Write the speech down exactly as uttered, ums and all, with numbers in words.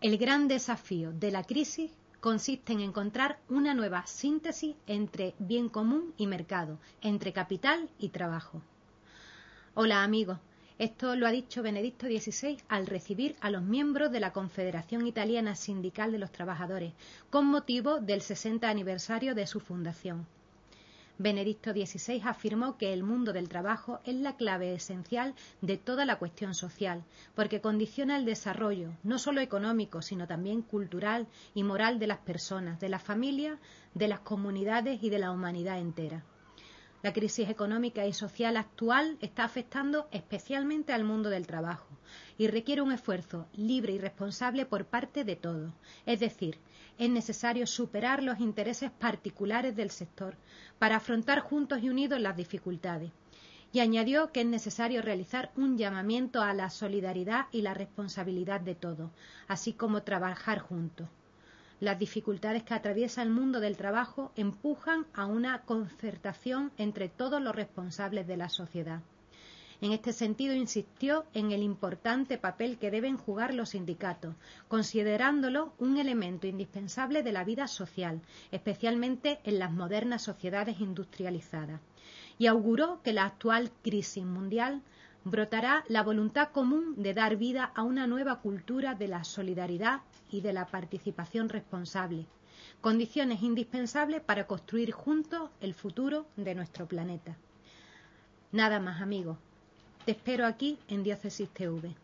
El gran desafío de la crisis consiste en encontrar una nueva síntesis entre bien común y mercado, entre capital y trabajo. Hola amigos, esto lo ha dicho Benedicto dieciséis al recibir a los miembros de la Confederación Italiana Sindical de los Trabajadores, con motivo del sesenta aniversario de su fundación. Benedicto dieciséis afirmó que el mundo del trabajo es la clave esencial de toda la cuestión social, porque condiciona el desarrollo, no solo económico, sino también cultural y moral de las personas, de las familias, de las comunidades y de la humanidad entera. La crisis económica y social actual está afectando especialmente al mundo del trabajo y requiere un esfuerzo libre y responsable por parte de todos. Es decir, es necesario superar los intereses particulares del sector para afrontar juntos y unidos las dificultades. Y añadió que es necesario realizar un llamamiento a la solidaridad y la responsabilidad de todos, así como trabajar juntos. Las dificultades que atraviesa el mundo del trabajo empujan a una concertación entre todos los responsables de la sociedad. En este sentido, insistió en el importante papel que deben jugar los sindicatos, considerándolo un elemento indispensable de la vida social, especialmente en las modernas sociedades industrializadas. Y auguró que la actual crisis mundial brotará la voluntad común de dar vida a una nueva cultura de la solidaridad y de la participación responsable, condiciones indispensables para construir juntos el futuro de nuestro planeta. Nada más, amigos. Te espero aquí en Diócesis T V.